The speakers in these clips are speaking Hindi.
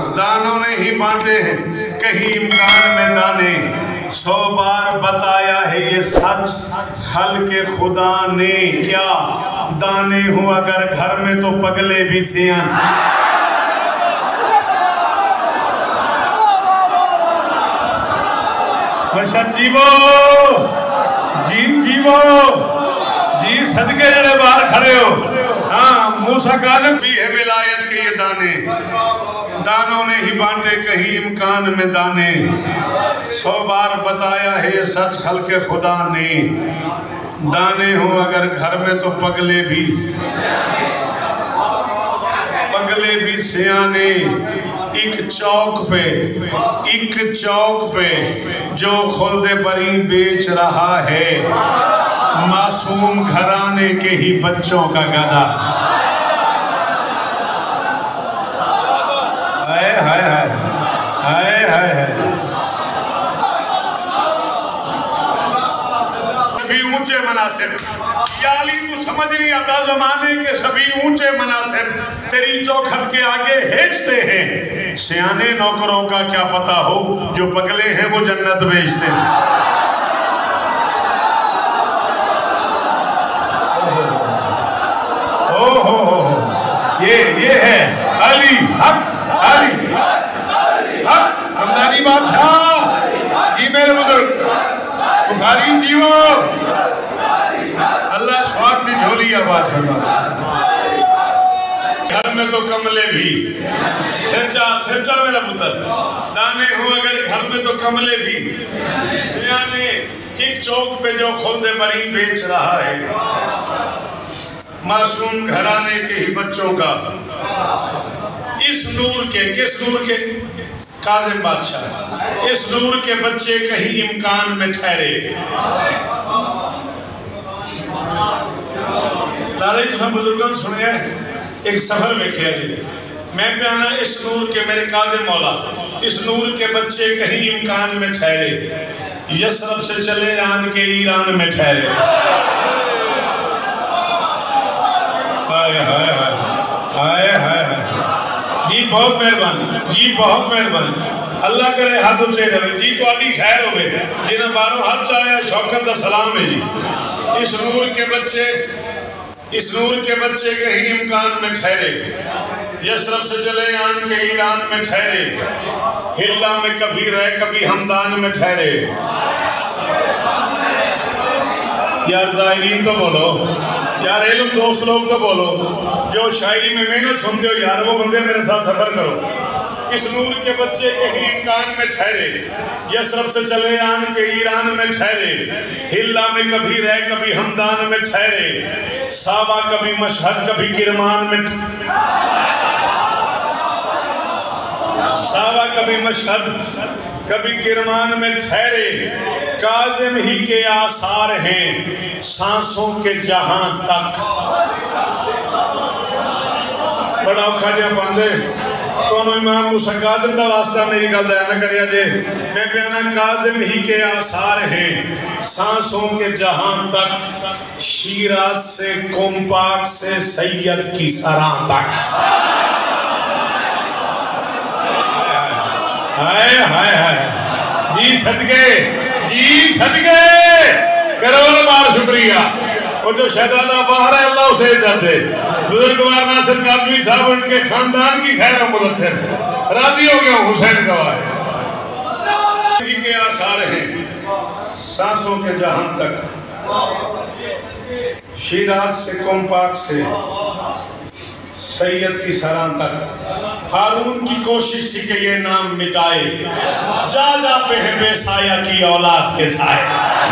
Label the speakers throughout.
Speaker 1: दानों ने ही बांटे हैं कहीं इम्कान में दाने, 100 बार बताया है ये सच खल के खुदा ने। क्या दाने हो अगर घर में तो पगले भी सियान। जीवो जी, जीवो जी, सदके जड़े बाहर खड़े हो। हाँ, मूसा काज़िम भी है विलायत के ये दाने, दानों ने ही बांटे कहीं इम्कान में दाने, 100 बार बताया है ये सच खल के खुदा ने। दाने हो अगर घर में तो पगले भी सियाने। एक चौक पे जो खुल्दे बरी बेच रहा है, मासूम घराने के ही बच्चों का गधा। हाय हाय हाय हाय हाय हाय। सभी ऊंचे मनासिब, याली तू समझ नहीं आता, जमाने के सभी ऊंचे मनासिब तेरी चौखट के आगे हेचते हैं। सियाने नौकरों का क्या पता हो, जो पगले हैं वो जन्नत बेचते हैं। ये है अली हक, अली हक हमदानी बादशाह जी, मेरे बुजुर्ग बुखारी जीवो। अल्लाह स्वाद की झोली आबाद फरमा। घर में तो कमले भी, सिरचा मेरा पुत्र, दाने हो अगर घर में तो कमले भी सियाने। एक चौक पे जो खुल्दे बरी बेच रहा है, मासूम घराने के ही बच्चों का। इस नूर के, किस नूर के? काज़िम बादशाह। इस नूर के बच्चे कहीं इम्कान में ठहरे। लारे तुम बुजुर्गों सुने एक सफर में खेल, मैं प्याना इस नूर के मेरे काज़िम मौला, इस नूर के बच्चे कहीं इम्कान में ठहरे, यसरब से चले आन के ईरान में ठहरे। हाय हाय हाय हाय हाय हाय जी, बहुत मेहरबानी जी, बहुत मेहरबानी। अल्लाह करे हाथ उच्चे रहे जी, थोड़ी खैर हो गए जिन्हें बारों हाथ चाहे शौकत का सलाम है जी। इस नूर के बच्चे कहीं इम्कान में ठहरे, यसरब से चले आन के ईरान में ठहरे, हिल्ला में कभी रह कभी हमदान में ठहरे। यार ज़ाहिरीन तो बोलो, यार इल्म दोस्त लोग तो बोलो, जो शायरी में मेहनत सुनते हो यार, वो बंदे मेरे साथ सफर करो। इस नूर के बच्चे कहीं इम्कान में ठहरे, यसरब से चले आन के ईरान में ठहरे, हिल्ला में कभी रह कभी हमदान में ठहरे, सावा कभी मशहद कभी किरमान में, सावा कभी मशहद कभी किरमान में ठहरे। काज़िम ही के आसार हैं सांसों के जहां तक। बड़ा औखा जिहा बंदे तो इमाम मूसा काज़िम का वास्ता मेरी गल न करिया जे। मैं प्याना काज़िम ही के आसार हैं सांसों के जहां तक, शीराज से कुम्पाक से सैयद की सराह तक। हाय हाय हाय जी, सदके करोड़ बार शुक्रिया। और जो शहजादा बाहर है अल्लाह उसे इज्जत दे। बुजुर्गवार नासिर काज़मी साहब उनके खानदान की खैर मुदस्सिर राजी हो गया। हुसैन गवाह के आसार हैं सांसों के जहां तक, शिराज से कुम्पाक से सैयद की सराह तक। हारून की कोशिश थी कि ये नाम मिटाए, जा पे है बेसाया की औलाद के साए।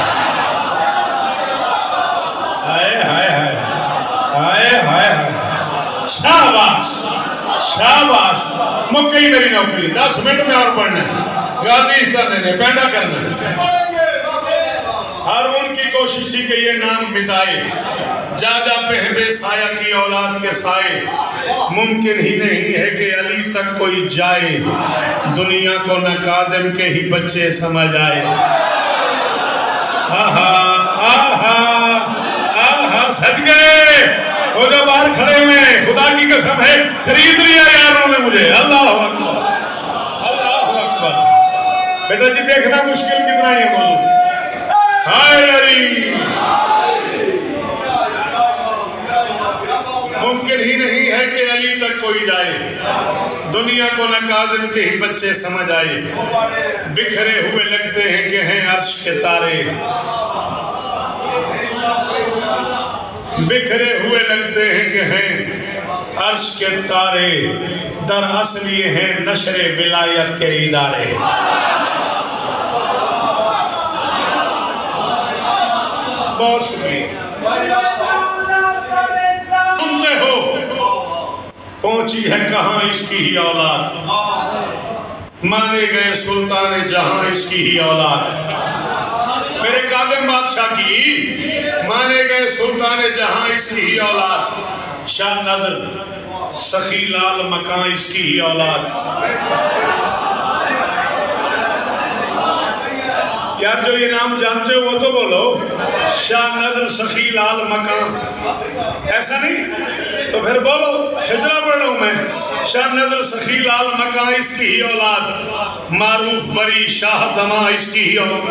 Speaker 1: हाय हाय हाय हाय हाय हाय। शाबाश शाबाश, मुक्की मेरी नौकरी, 10 मिनट में और पढ़ना है, गाजी हिस्सा देने पैदा करना है। हारून की कोशिश थी कि ये नाम मिटाए, जा पे है बेसाया की औलाद के साए। मुमकिन ही नहीं है कि अली तक कोई जाए, दुनिया को न काज़िम के ही बच्चे समझ आए। आहा आहा आहा, सदके वो जो बाहर खड़े हुए, खुदा की कसम है खरीद लिया यारों ने मुझे। अल्लाह बेटा जी देखना मुश्किल कितना है बोलो। हाय अली मुमकिन ही नहीं है कि अली तक कोई जाए, दुनिया को न काज़िम के ही बच्चे समझ आए। बिखरे हुए लगते हैं कि हैं अर्श के तारे, बिखरे हुए लगते हैं कि हैं अर्श के तारे। दरअसल ये हैं नशरे विलायत के इदारे। बहुत शुक्रिया। सुनते हो पहुंची है कहाँ इसकी ही औलाद, माने गए सुल्तान जहां इसकी ही औलाद। मेरे काज़िम बादशाह की माने गए सुल्तान जहां इसकी ही औलाद। शाह नजर सखी लाल मकान इसकी ही औलाद। यार जो ये नाम जानते हो वो तो बोलो। शाह नजर सखी लाल मकान, ऐसा नहीं तो फिर बोलो, हिजरा पढ़ रहा हूं मैं। शाह नजर सखी लाल मकान इसकी ही औलाद, मारूफ बरी शाह जमा इसकी ही औलाद।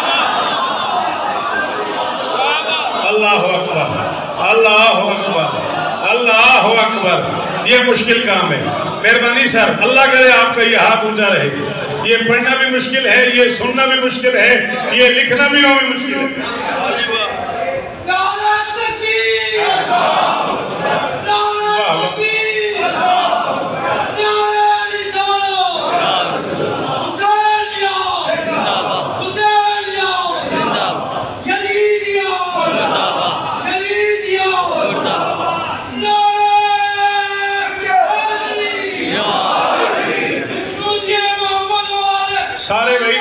Speaker 1: अल्लाह अकबर, अल्लाह अकबर, अल्लाह अकबर। ये मुश्किल काम है। मेहरबानी सर, अल्लाह करे आपका ये हाथ ऊंचा रहे। ये पढ़ना भी मुश्किल है, ये सुनना भी मुश्किल है, ये लिखना भी मुश्किल है। सारे भाई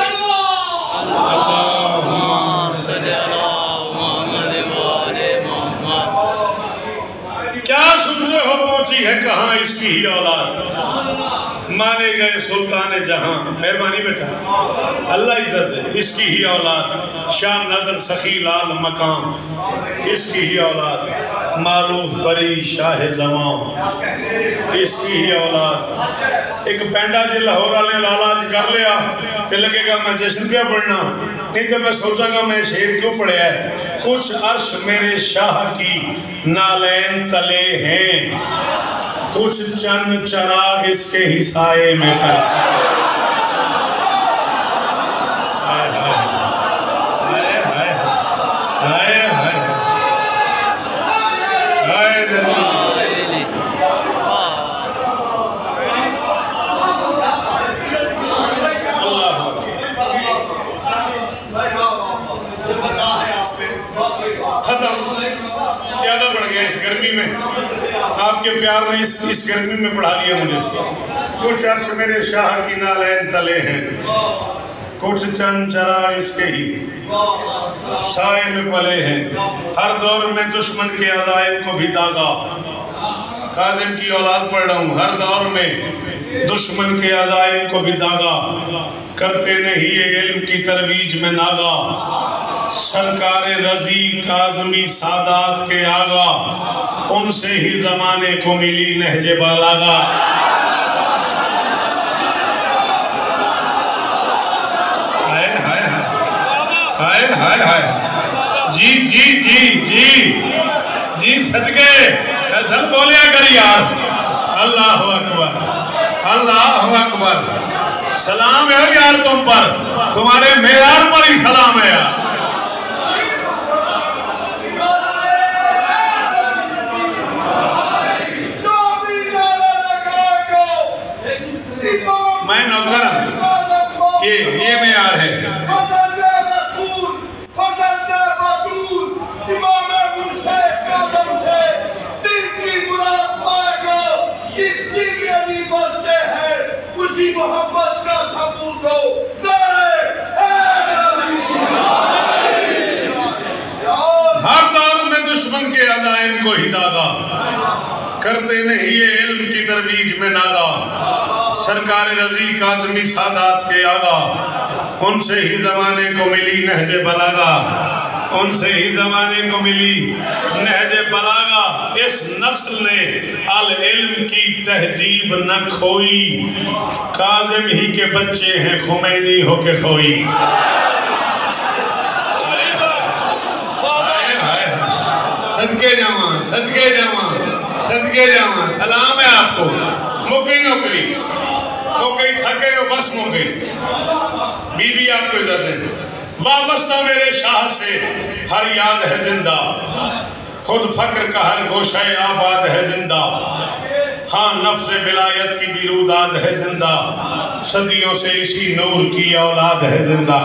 Speaker 1: क्या सुनते हो पहुंची है कहाँ इसकी ही औलाद, माने गए सुल्तान जहां। मेहरबानी बेटा, अल्लाह इज्जत है। इसकी ही औलाद शाह नजर सखी लाल मकाम इसकी ही औलाद, मारूफ बरी शाह जमां इसकी ही औलाद। एक पेंडा जो लाहौर वाले लालाज कर लिया तो लगेगा मैं जश्न क्या पढ़ना, नहीं तो मैं सोचागा मैं शेर क्यों पढ़िया है। कुछ अर्श मेरे शाह की नालैन तले हैं, कुछ चंद चराग इसके ही साए में कर। हाय हाय हाय हाय हाय खत्म। ज्यादा बढ़ गया इस गर्मी में, आपके प्यार ने इस गर्मी में बढ़ा दिया मुझे। कुछ अर्श मेरे शाह की नालैन तले हैं, कुछ चंद चरा इसके ही साए में पले हैं। हर दौर में दुश्मन के अज़ाइम को भी दागा, काज़िम की औलाद पढ़ रहा हूँ। हर दौर में दुश्मन के अज़ाइम को भी दागा, करते नहीं ये इल्म की तरवीज में नागा। सरकारे रजी काज़मी सादात के आगा, उनसे ही जमाने को मिली नहजे बालागा। हाय हाय हाय हाय हाय। जी जी जी जी जी सदके सब बोलिया कर यार। अल्लाह अकबर, अल्लाह अकबर। सलाम है यार तुम पर, तुम्हारे मेयार पर ही सलाम है यार। मैं नौकर, ये मेयार है।
Speaker 2: मोहब्बत का सबूत हो।
Speaker 1: हर दौर में दुश्मन के अज़ाइम को ही दागा, करते नहीं ये इल्म की तरवीज में नागा। सरकार रजी काज़मी सादात के आगा, उनसे ही जमाने को मिली नहजे बलागा। उनसे ही जमाने को मिली नहज बलागा। इस नस्ल ने अल इल्म की तहजीब न खोई, काज़िम ही के बच्चे हैं खुमैनी होके खोई। सदके जावा, सदके जावा, सदके जावा। सलाम है आपको। मुकई नौकरी तो कई थके हो बस मुकई। बीबी आपको इज्जत है। वाबस्ता मेरे शाह से हर याद है जिंदा, खुद फक्र का हर गोशाए आबाद है जिंदा। हाँ नफ्स विलायत की बिरूदाद है जिंदा, सदियों से इसी नूर की औलाद है जिंदा।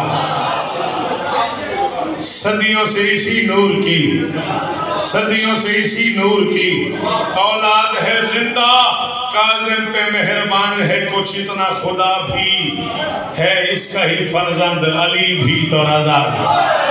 Speaker 1: सदियों से इसी नूर की, सदियों से इसी नूर की औलाद है जिंदा। काज़िम पे मेहरबान है कुछ इतना खुदा भी है, इसका ही फर्जंद अली भी तो रज़ा।